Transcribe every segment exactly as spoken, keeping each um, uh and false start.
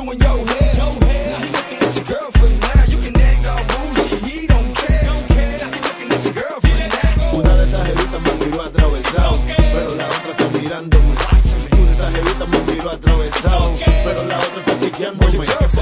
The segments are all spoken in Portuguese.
doing your hair. Now he looking at your girlfriend now. You can act all bougie, he don't care. Now he looking at your girlfriend now. Una de esas jevitas me miró atravesado, pero la otra está mirándome. Una de esas jevitas me miró atravesado, pero la otra está chequeándome.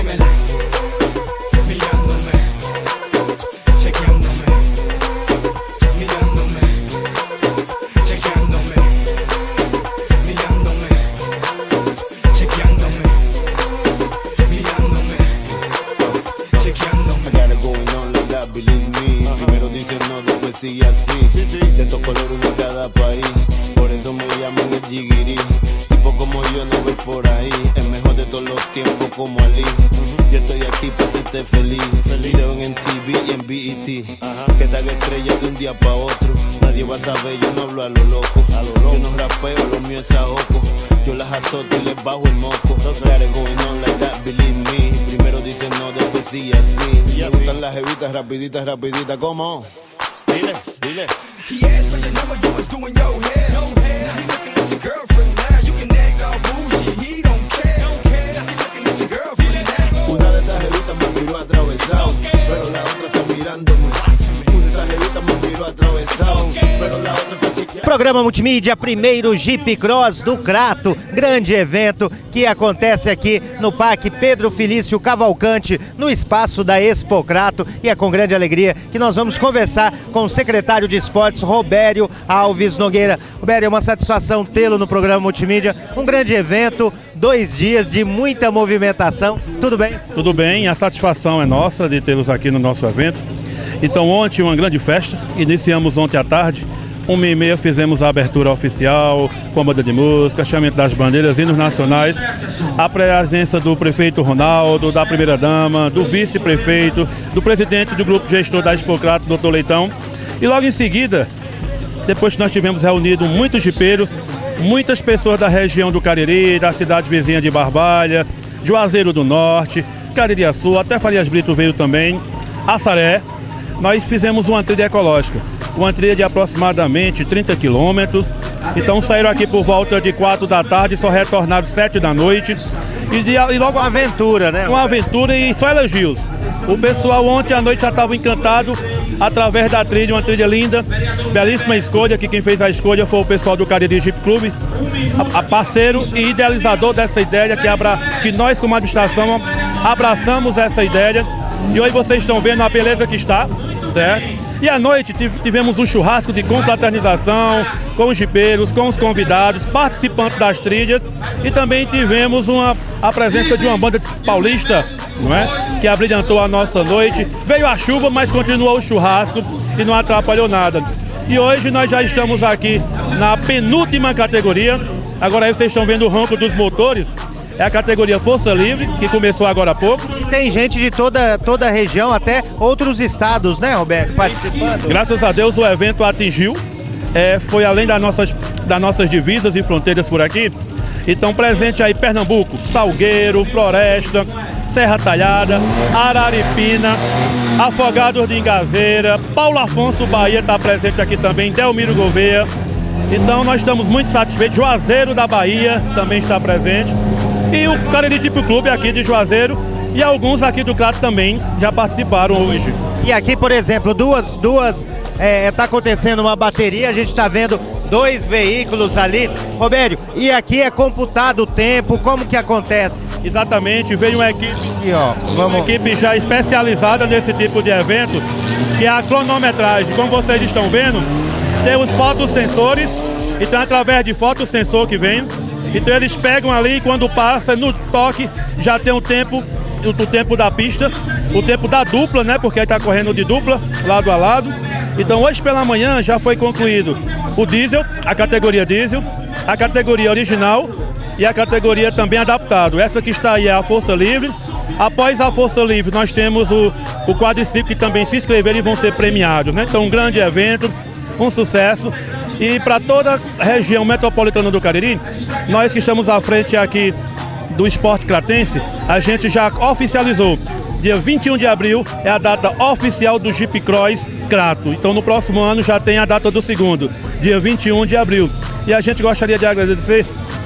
Sigue así, sí, sí. De estos colores uno de cada país. Por eso me llaman el jiguirí. Tipo como yo no voy por ahí. El mejor de todos los tiempos como Ali. uh-huh. Yo estoy aquí para hacerte feliz. Feliz de en T V y en B E T. uh-huh. Que tal estrella de un día para otro. Nadie va a saber, yo no hablo a lo loco. a lo loco. Yo no rapeo, lo mío es ahogo. Yo las azoto y les bajo el moco. No got it going on like that, believe me. Primero dicen no, después sí así. Me gustan las jevitas rapiditas, rapiditas, ¿cómo? Dile, dile. He asked for your number, you was doing your hair. Now he looking at your girlfriend now. You can act all bougie, he don't care. Now he looking at your girlfriend now. Una de esas jevitas me miró atravesado, pero la otra está mirándome. Una de esas jevitas me miró atravesado, pero la otra está chequeando. Programa Multimídia, primeiro Jeep Cross do Crato, grande evento que acontece aqui no Parque Pedro Felício Cavalcante, no espaço da Expo Crato, e é com grande alegria que nós vamos conversar com o secretário de Esportes, Robério Alves Nogueira. Robério, é uma satisfação tê-lo no programa Multimídia, um grande evento, dois dias de muita movimentação, tudo bem? Tudo bem, a satisfação é nossa de tê-los aqui no nosso evento. Então ontem uma grande festa, iniciamos ontem à tarde, uma e meia fizemos a abertura oficial, com a banda de música, chamamento das bandeiras, hinos nacionais, a presença do prefeito Ronaldo, da primeira-dama, do vice-prefeito, do presidente do grupo gestor da Expo Crato, doutor Leitão. E logo em seguida, depois que nós tivemos reunido muitos jipeiros, muitas pessoas da região do Cariri, da cidade vizinha de Barbalha, Juazeiro do Norte, Caririaçu, até Farias Brito veio também, Assaré, nós fizemos uma trilha ecológica. Uma trilha de aproximadamente trinta quilômetros. Então saíram aqui por volta de quatro da tarde, só retornaram sete da noite. E, de, e logo uma aventura, né? Uma aventura e só elogios. O pessoal ontem à noite já estava encantado através da trilha, uma trilha linda, belíssima escolha, que quem fez a escolha foi o pessoal do Cariri Jeep Clube, a, a parceiro e idealizador dessa ideia, que, abra, que nós como administração abraçamos essa ideia. E hoje vocês estão vendo a beleza que está, certo? E à noite tivemos um churrasco de confraternização com os jipeiros, com os convidados, participantes das trilhas, e também tivemos uma, a presença de uma banda paulista, não é? Que abrilhantou a nossa noite. Veio a chuva, mas continuou o churrasco e não atrapalhou nada. E hoje nós já estamos aqui na penúltima categoria. Agora aí vocês estão vendo o ronco dos motores. É a categoria Força Livre, que começou agora há pouco. E tem gente de toda, toda a região, até outros estados, né, Roberto, participando? Graças a Deus o evento atingiu, é, foi além das nossas, das nossas divisas e fronteiras por aqui. Então presente aí Pernambuco, Salgueiro, Floresta, Serra Talhada, Araripina, Afogados de Ingazeira, Paulo Afonso Bahia está presente aqui também, Delmiro Gouveia. Então nós estamos muito satisfeitos, Juazeiro da Bahia também está presente. E o Cariri Jeep Clube aqui de Juazeiro e alguns aqui do Crato também já participaram hoje. E aqui, por exemplo, duas, duas, é, tá acontecendo uma bateria, a gente está vendo dois veículos ali. Robério, e aqui é computado o tempo, como que acontece? Exatamente, veio uma equipe, aqui, ó, vamos... uma equipe já especializada nesse tipo de evento, que é a cronometragem. Como vocês estão vendo, tem os fotossensores, então através de fotossensor que vem, então eles pegam ali e quando passa, no toque, já tem o tempo, o tempo da pista, o tempo da dupla, né? Porque aí está correndo de dupla, lado a lado. Então hoje pela manhã já foi concluído o diesel, a categoria diesel, a categoria original e a categoria também adaptado. Essa que está aí é a Força Livre. Após a Força Livre nós temos o, o quadriciclo, que também se inscreveram e vão ser premiados, né? Então um grande evento, um sucesso. E para toda a região metropolitana do Cariri, nós que estamos à frente aqui do esporte cratense, a gente já oficializou. Dia vinte e um de abril é a data oficial do Jeep Cross Crato. Então no próximo ano já tem a data do segundo, dia vinte e um de abril. E a gente gostaria de agradecer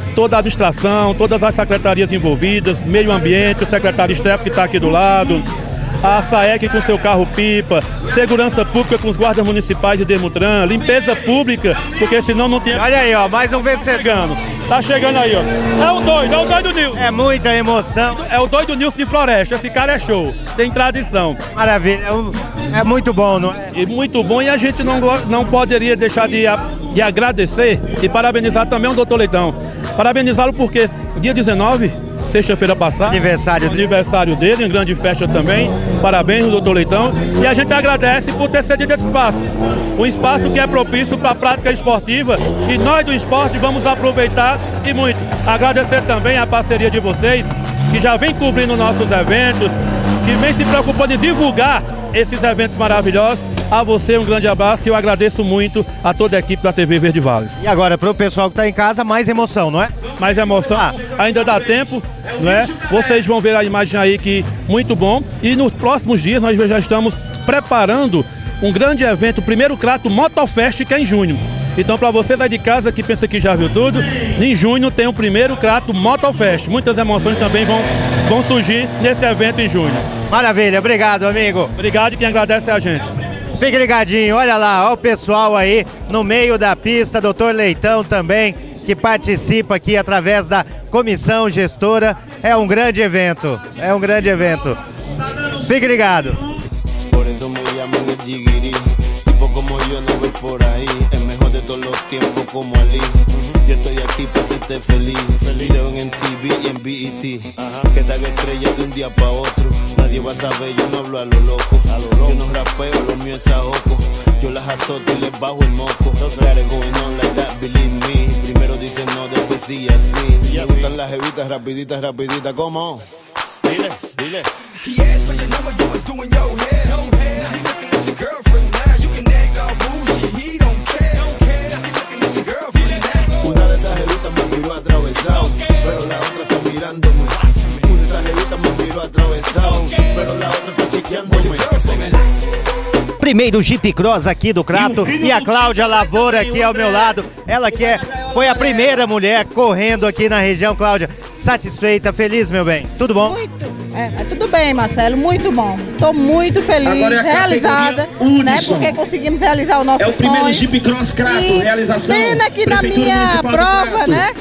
toda a administração, todas as secretarias envolvidas, meio ambiente, o secretário Stefano que está aqui do lado, a SAEC com seu carro-pipa, segurança pública com os guardas municipais de Demutran, limpeza pública, porque senão não tinha... Olha aí, ó, mais um vencedor. Tá chegando aí, ó. É o doido, é o doido Nilson. É muita emoção. É o doido Nilson de Floresta, esse cara é show, tem tradição. Maravilha, é muito bom, não é? E muito bom, e a gente não, não poderia deixar de, de agradecer e parabenizar também o doutor Leitão. Parabenizá-lo porque dia dezenove, sexta-feira passada, aniversário dele. aniversário dele, em grande festa também. Parabéns, doutor Leitão. E a gente agradece por ter cedido esse espaço. Um espaço que é propício para a prática esportiva e nós do esporte vamos aproveitar e muito. Agradecer também a parceria de vocês, que já vem cobrindo nossos eventos, que vem se preocupando em divulgar esses eventos maravilhosos. A você um grande abraço e eu agradeço muito a toda a equipe da T V Verde Vales. E agora, para o pessoal que está em casa, mais emoção, não é? Mais emoção, ah. ainda dá tempo, não é? Vocês vão ver a imagem aí que muito bom. E nos próximos dias nós já estamos preparando um grande evento, o primeiro Crato Motofest, que é em junho. Então, para você daí de casa que pensa que já viu tudo, em junho tem o primeiro Crato Motofest. Muitas emoções também vão, vão surgir nesse evento em junho. Maravilha, obrigado, amigo. Obrigado e quem agradece é a gente. Fique ligadinho, olha lá, olha o pessoal aí no meio da pista, doutor Leitão também, que participa aqui através da comissão gestora. É um grande evento, é um grande evento. Fique ligado. Por eso me llaman el Jigiri. Tipo como yo no voy por ahí. El mejor de todos los tiempos como Ali. Yo estoy aquí para hacerte feliz. Feliz de ver en T V y en B E T. Que tan estrella de un día para otro. Nadie va a saber, yo no hablo a lo loco. Yo no rapeo, lo mío es ahogo. Yo las azoto y les bajo el moco. Got it going on like that, believe me. Primero dicen no, después sí, así. Me gustan las jevitas rapiditas, rapiditas, ¿cómo? Dile, dile. He asked for your number, you was doing your hair. Now he looking at your girlfriend now. You can act all bougie, he don't care. Now he looking at your girlfriend now. Una de esas jevitas me miró atravesado, pero la otra está mirándome. Una de esas jevitas me miró atravesado, pero la otra está chequeándome. Primeiro Jeep Cross aqui do Crato e a Cláudia Lavoura aqui ao meu lado. Ela que é, foi a primeira mulher correndo aqui na região. Cláudia, satisfeita, feliz, meu bem? Tudo bom? Muito. É, tudo bem, Marcelo, muito bom. Estou muito feliz, é realizada, né? Porque conseguimos realizar o nosso sonho. É o primeiro sonho. Jeep Cross Crato, e realização. Pena que na minha prova, né?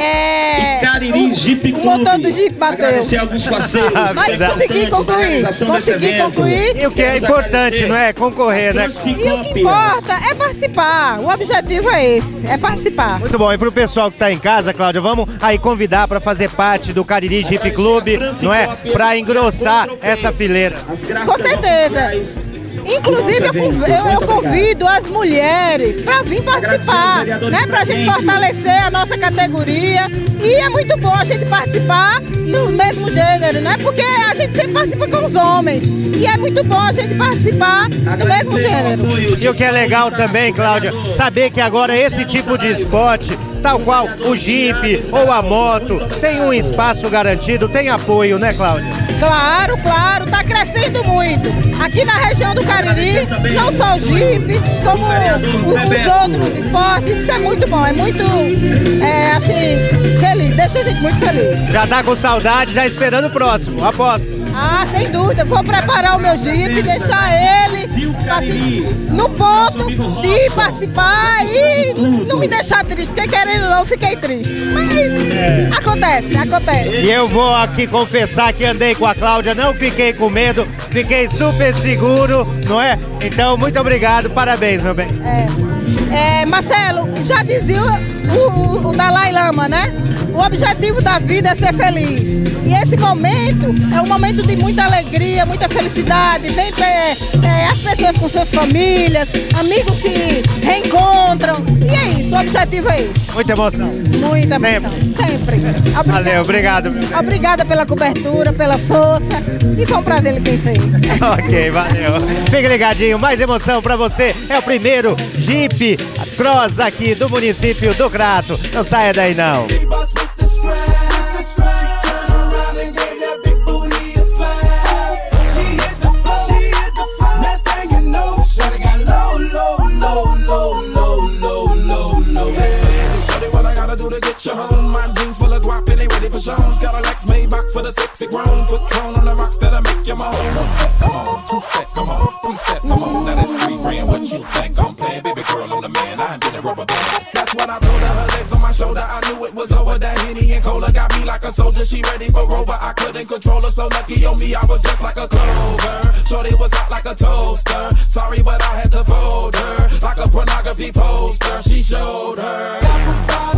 É, Cariri, o, Jeep o motor do Jeep bateu. Agradecer alguns parceiros. Mas consegui concluir, consegui concluir. E o que é importante, não é? Concorrer, né? E o que importa é participar. O objetivo é esse, é participar. Muito bom. E para o pessoal que está em casa, Cláudia, vamos aí convidar para fazer parte do Cariri Jeep Clube, não é? Para engrossar essa fileira. Com certeza. Inclusive, eu convido, eu convido as mulheres para vir participar, né? Para a gente fortalecer a nossa categoria. E é muito bom a gente participar no mesmo gênero, né? Porque a gente sempre participa com os homens. E é muito bom a gente participar no mesmo gênero. E o que é legal também, Cláudia, saber que agora esse tipo de esporte, tal qual o Jeep ou a moto, tem um espaço garantido, tem apoio, né, Cláudia? Claro, claro, está crescendo muito. Aqui na região do Cariri, não só o Jeep, como o, os outros esportes, isso é muito bom, é muito, é, assim, feliz, deixa a gente muito feliz. Já tá com saudade, já esperando o próximo, aposto. Ah, sem dúvida, vou preparar o meu Jeep, deixar ele assim, no ponto de participar e não me deixar triste, porque querendo ou não, fiquei triste. Mas é. acontece, acontece. E eu vou aqui confessar que andei com a Cláudia, não fiquei com medo, fiquei super seguro, não é? Então, muito obrigado, parabéns, meu bem. É, é, Marcelo, já dizia o, o, o Dalai Lama, né? O objetivo da vida é ser feliz. E esse momento é um momento de muita alegria, muita felicidade. Vem é, é, as pessoas com suas famílias, amigos se reencontram. E é isso, o objetivo é isso. Muita emoção. Muita emoção. Sempre. Sempre. Obrigada. Valeu, obrigado. Meu Obrigada pela cobertura, pela força. E foi um prazer quem fez. Ok, valeu. Fique ligadinho, mais emoção pra você. É o primeiro Jeep Cross aqui do município do Crato. Não saia daí, não. Low, low, low, low, low, low, low, low. Hey, shawty, what I gotta gotta do to get you home? My jeans full of guap and they ready for shows. Got a Lex Maybach for the sexy grown. Put Patron on the rocks that'll make you moan. One step, come on, two steps, come on, three steps, come on. Now that's three grand. What you think I'm playing? Baby girl, I'm the man. I ain't been a rubber band. That's what I told her. Her legs on my shoulder. I knew it was over. That Henny and Cola got me like a soldier. She ready for Rover. I couldn't control her. So lucky on me, I was just like a clover. Shorty was hot like a toaster. Sorry, but I had to fold her like a pornography poster. She showed her.